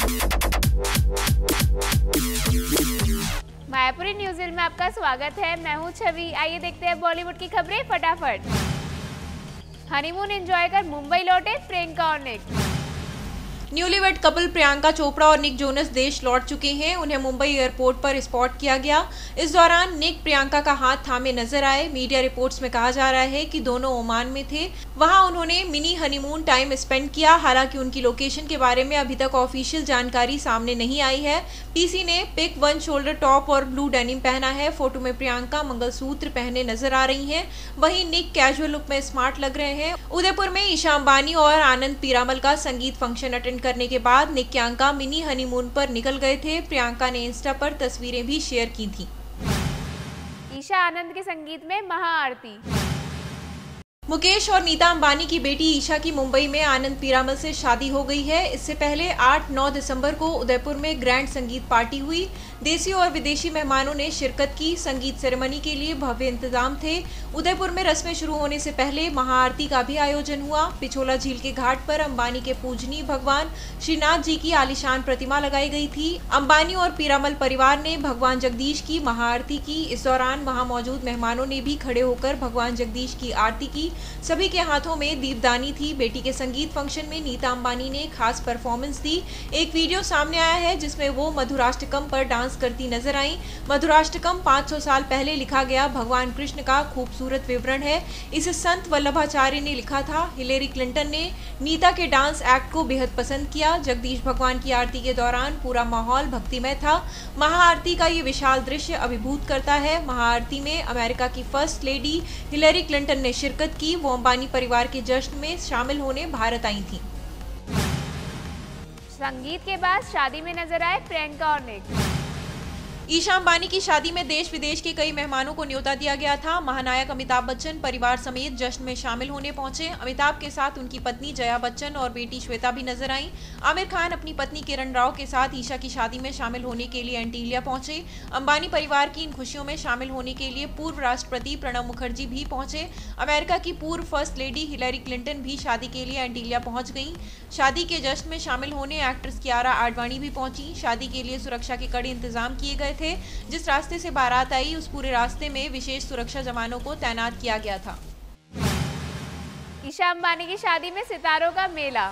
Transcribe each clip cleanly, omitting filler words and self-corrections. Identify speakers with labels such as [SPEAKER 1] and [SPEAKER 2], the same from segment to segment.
[SPEAKER 1] Mayapuri news में आपका स्वागत है। मैं हूं छवि। आइए देखते हैं बॉलीवुड की खबरें फटाफट। हनीमून एंजॉय कर मुंबई लौटे प्रियंका और Nick.
[SPEAKER 2] Newlywed couple Priyanka Chopra और निक जोनस देश लौट चुके हैं। उन्हें मुंबई एयरपोर्ट पर स्पॉट किया गया। इस दौरान निक प्रियंका का हाथ थामे नजर आए। मीडिया रिपोर्ट्स में कहा जा रहा है कि दोनों ओमान में थे। वहां उन्होंने मिनी हनीमून टाइम स्पेंड किया। हालांकि उनकी लोकेशन के बारे में अभी तक ऑफिशियल जानकारी सामने नहीं आई है। पीसी ने पिक वन शोल्डर टॉप और ब्लू डेनिम पहना है। फोटो में प्रियंका मंगलसूत्र पहने नजर आ रही हैं। वहीं निक कैजुअल लुक में स्मार्ट लग रहे हैं। उदयपुर में ईशा अंबानी और आनंद पीरामल का संगीत फंक्शन अटेंड करने के बाद निक प्रियंका मिनी हनीमून पर निकल गए थे। प्रियंका ने इंस्टा पर तस्वीरें भी शेयर की थी।
[SPEAKER 1] ईशा आनंद के संगीत में महाआरती।
[SPEAKER 2] मुकेश और नीता अंबानी की बेटी ईशा की मुंबई में आनंद पीरामल से शादी हो गई है। इससे पहले 8-9 दिसंबर को उदयपुर में ग्रैंड संगीत पार्टी हुई। देसी और विदेशी मेहमानों ने शिरकत की। संगीत सेरेमनी के लिए भव्य इंतजाम थे। उदयपुर में रस्में शुरू होने से पहले महाआरती का भी आयोजन हुआ। पिछोला झील के घाट पर अंबानी के पूजनीय भगवान श्रीनाथ जी की आलीशान प्रतिमा लगाई गई थी। अंबानी और पीरामल परिवार ने भगवान जगदीश की महाआरती की। इस दौरान वहां मौजूद मेहमानों ने भी खड़े होकर भगवान जगदीश की आरती की। सभी के हाथों में दीपदानी थी। बेटी के संगीत फंक्शन में नीता अंबानी ने खास परफॉर्मेंस दी। एक वीडियो सामने आया है जिसमें वो मधुराष्टकम पर डांस करती नजर आई। मधुराष्टकम 500 साल पहले लिखा गया भगवान कृष्ण का खूबसूरत विवरण है। इसे संत वल्लभाचार्य ने लिखा था। हिलेरी क्लिंटन ने नीता के डांस एक्ट को बेहद पसंद किया। जगदीश भगवान की आरती के दौरान पूरा माहौल भक्तिमय था। महाआरती का ये विशाल दृश्य अभिभूत करता है। महाआरती में अमेरिका की फर्स्ट लेडी हिलेरी क्लिंटन ने शिरकत की। वो अंबानी परिवार के जश्न में शामिल होने भारत आई थी।
[SPEAKER 1] संगीत के बाद शादी में नजर आए प्रियंका और निक।
[SPEAKER 2] ईशा अंबानी की शादी में देश विदेश के कई मेहमानों को न्योता दिया गया था। महानायक अमिताभ बच्चन परिवार समेत जश्न में शामिल होने पहुंचे। अमिताभ के साथ उनकी पत्नी जया बच्चन और बेटी श्वेता भी नजर आईं। आमिर खान अपनी पत्नी किरण राव के साथ ईशा की शादी में शामिल होने के लिए एंटीलिया पहुंचे। अंबानी परिवार की इन खुशियों में शामिल होने के लिए पूर्व राष्ट्रपति प्रणब मुखर्जी भी पहुंचे। अमेरिका की पूर्व फर्स्ट लेडी हिलेरी क्लिंटन भी शादी के लिए एंटीलिया पहुंच गईं। शादी के जश्न में शामिल होने एक्ट्रेस कियारा आडवाणी भी पहुंची। शादी के लिए सुरक्षा के कड़े इंतजाम किए गए थे। जिस रास्ते से बारात आई उस पूरे रास्ते में विशेष सुरक्षा जवानों को तैनात किया गया था।
[SPEAKER 1] ईशा अंबानी की शादी में सितारों का मेला।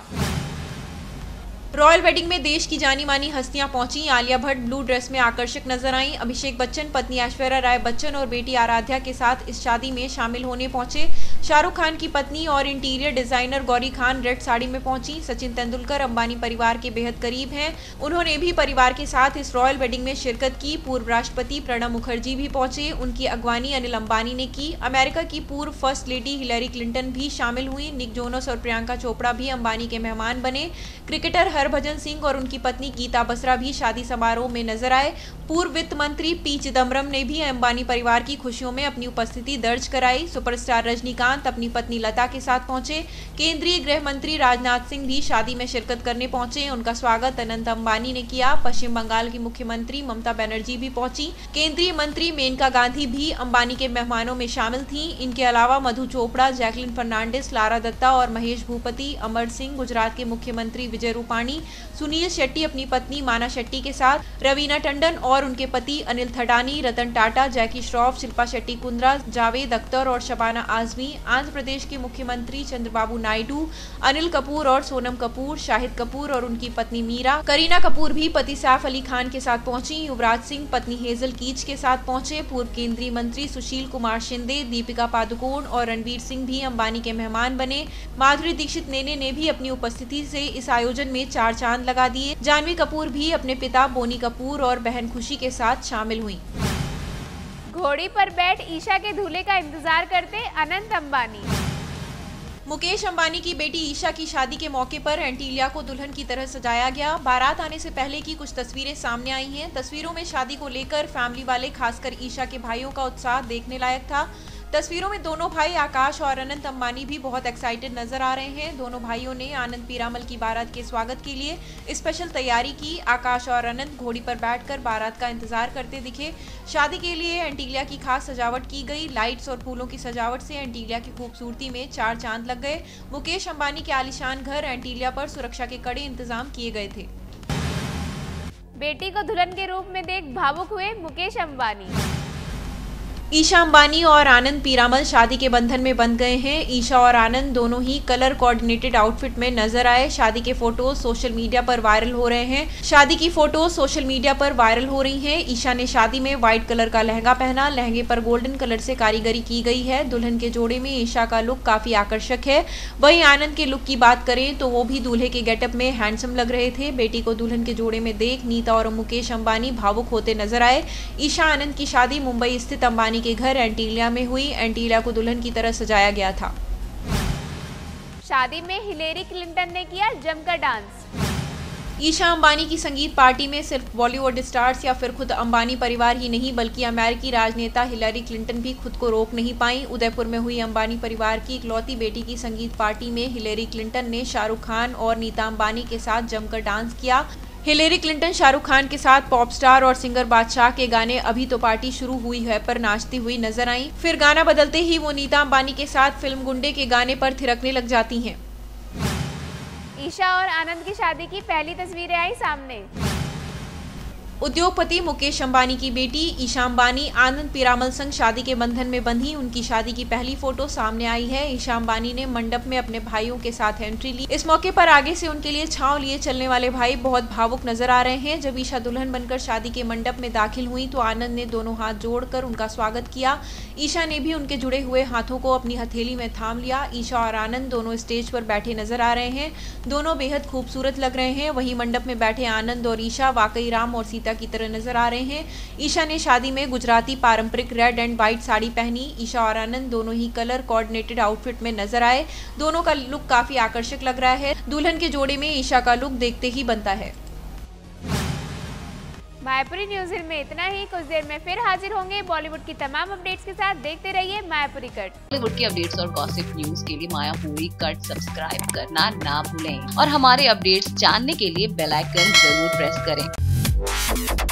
[SPEAKER 2] रॉयल वेडिंग में देश की जानी मानी हस्तियां पहुंची। आलिया भट्ट ब्लू ड्रेस में आकर्षक नजर आईं। अभिषेक बच्चन पत्नी ऐश्वर्या राय बच्चन और बेटी आराध्या के साथ इस शादी में शामिल होने पहुंचे। शाहरुख खान की पत्नी और interior designer Gauri Khan red sari में पहुंची। सचिन तेंदुलकर अंबानी परिवार के बेहद करीब हैं। उन्होंने भी परिवार के साथ इस रॉयल वेडिंग में शिरकत की। पूर्व राष्ट्रपति प्रणब मुखर्जी भी पहुंचे। उनकी अगवानी अनिल अंबानी ने की। अमेरिका की पूर्व फर्स्ट लेडी हिलेरी क्लिंटन भी शामिल हुई। निक जोनस और प्रियंका चोपड़ा भी अंबानी के मेहमान बने। क्रिकेटर हरभजन सिंह और उनकी पत्नी गीता बसरा भी शादी समारोह में नजर आए। पूर्व वित्त मंत्री पी चिदम्बरम ने भी अंबानी परिवार की खुशियों में अपनी उपस्थिति दर्ज कराई। सुपरस्टार रजनीकांत अपनी पत्नी लता के साथ पहुंचे। केंद्रीय गृह मंत्री राजनाथ सिंह भी शादी में शिरकत करने पहुंचे। उनका स्वागत अनंत अंबानी ने किया। पश्चिम बंगाल की मुख्यमंत्री ममता बनर्जी भी पहुंची। केंद्रीय मंत्री मेनका गांधी भी अंबानी के मेहमानों में शामिल थी। इनके अलावा मधु चोपड़ा, जैकलिन फर्नांडिस, लारा दत्ता और महेश भूपति, अमर सिंह, गुजरात के मुख्यमंत्री विजय रूपाणी, सुनील शेट्टी अपनी पत्नी माना शेट्टी के साथ, रवीना टंडन और उनके पति अनिल थडानी, रतन टाटा, जैकी श्रॉफ, शिल्पा शेट्टी कुंद्रा, जावेद अख्तर और शबाना आजमी, आंध्र प्रदेश के मुख्यमंत्री चंद्रबाबू नायडू, अनिल कपूर और सोनम कपूर, शाहिद कपूर और उनकी पत्नी मीरा, करीना कपूर भी पति सैफ अली खान के साथ पहुंची। युवराज सिंह पत्नी हेजल कीच के साथ पहुंचे। पूर्व केंद्रीय मंत्री सुशील कुमार शिंदे, दीपिका पादुकोण और रणवीर सिंह भी अंबानी के मेहमान बने। माधुरी दीक्षित नेने ने भी अपनी उपस्थिति से इस आयोजन में 4 चांद लगा दिए। जानवी कपूर भी अपने पिता बोनी कपूर और बहन खुशी के साथ शामिल हुई।
[SPEAKER 1] घोड़ी पर बैठ ईशा के दूल्हे का इंतजार करते अनंत अंबानी।
[SPEAKER 2] मुकेश अंबानी की बेटी ईशा की शादी के मौके पर एंटीलिया को दुल्हन की तरह सजाया गया। बारात आने से पहले की कुछ तस्वीरें सामने आई हैं। तस्वीरों में शादी को लेकर फैमिली वाले, खासकर ईशा के भाइयों का उत्साह देखने लायक था। तस्वीरों में दोनों भाई आकाश और अनंत अंबानी भी बहुत एक्साइटेड नजर आ रहे हैं। दोनों भाइयों ने आनंद पीरामल की बारात के स्वागत के लिए स्पेशल तैयारी की। आकाश और अनंत घोड़ी पर बैठकर बारात का इंतजार करते दिखे। शादी के लिए एंटीलिया की खास सजावट की गई। लाइट्स और फूलों की सजावट से एंटीलिया की खूबसूरती में 4 चांद लग गए। मुकेश अंबानी के आलीशान घर एंटीलिया पर सुरक्षा के कड़े इंतजाम किए गए थे।
[SPEAKER 1] बेटी को दुल्हन के रूप में देख भावुक हुए मुकेश अंबानी।
[SPEAKER 2] ईशा अंबानी और आनंद पीरामल शादी के बंधन में बंध गए हैं। ईशा और आनंद दोनों ही कलर कोऑर्डिनेटेड आउटफिट में नजर आए। शादी के फोटोज सोशल मीडिया पर वायरल हो रहे हैं। शादी की फोटोज सोशल मीडिया पर वायरल हो रही हैं। ईशा ने शादी में व्हाइट कलर का लहंगा पहना। लहंगे पर गोल्डन कलर से कारीगरी की गई है। दुल्हन के जोड़े में ईशा का लुक काफी आकर्षक है। वहीं आनंद के लुक की बात करें तो वो भी दूल्हे के गेटअप में हैंडसम लग रहे थे। बेटी को दुल्हन के जोड़े में देख नीता और मुकेश अंबानी भावुक होते नजर आए। ईशा आनंद की शादी मुंबई स्थित अंबानी के घर एंटीलिया में हुई। एंटीलिया को दुल्हन की तरह सजाया गया था।
[SPEAKER 1] शादी में हिलेरी क्लिंटन ने किया जमकर डांस।
[SPEAKER 2] ईशा अंबानी की संगीत पार्टी में सिर्फ बॉलीवुड स्टार्स या फिर खुद अंबानी परिवार ही नहीं बल्कि अमेरिकी राजनेता हिलेरी क्लिंटन भी खुद को रोक नहीं पाई। उदयपुर में हुई अंबानी परिवार की इकलौती बेटी की संगीत पार्टी में हिलेरी क्लिंटन ने शाहरुख खान और नीता अंबानी के साथ जमकर डांस किया। हिलेरी क्लिंटन शाहरुख खान के साथ पॉप स्टार और सिंगर बादशाह के गाने अभी तो पार्टी शुरू हुई है पर नाचती हुई नजर आई। फिर गाना बदलते ही वो नीता अंबानी के साथ फिल्म गुंडे के गाने पर थिरकने लग जाती हैं।
[SPEAKER 1] ईशा और आनंद की शादी की पहली तस्वीरें आई सामने।
[SPEAKER 2] उद्योगपति मुकेश अंबानी की बेटी ईशा अंबानी आनंद पीरामल संग शादी के बंधन में बंधी। उनकी शादी की पहली फोटो सामने आई है। ईशा अंबानी ने मंडप में अपने भाइयों के साथ एंट्री ली। इस मौके पर आगे से उनके लिए छांव लिए चलने वाले भाई बहुत भावुक नजर आ रहे हैं। जब ईशा दुल्हन बनकर शादी के मंडप में दाखिल हुई तो आनंद ने दोनों हाथ जोड़कर उनका स्वागत किया। ईशा ने भी उनके जुड़े हुए हाथों को अपनी हथेली में थाम लिया। ईशा और आनंद दोनों स्टेज पर बैठे नजर आ रहे हैं। दोनों बेहद खूबसूरत लग रहे हैं। वहीं मंडप में बैठे आनंद और ईशा वाकई राम और सीता की तरह नजर आ रहे हैं। ईशा ने शादी में गुजराती पारंपरिक रेड एंड व्हाइट साड़ी पहनी। ईशा और आनंद दोनों ही कलर कोऑर्डिनेटेड आउटफिट में नजर आए। दोनों का लुक काफी आकर्षक लग रहा है। दुल्हन के जोड़े में ईशा का लुक देखते ही बनता है।
[SPEAKER 1] मायापुरी न्यूज़ में इतना ही। कुछ देर में फिर हाजिर होंगे बॉलीवुड की तमाम अपडेट्स के साथ। देखते रहिए मायापुरी कट।
[SPEAKER 3] बॉलीवुड की अपडेट्स और गॉसिप न्यूज के लिए मायापुरी कट सब्सक्राइब करना ना भूलें और हमारे अपडेट्स जानने के लिए बेल आइकन जरूर प्रेस करें।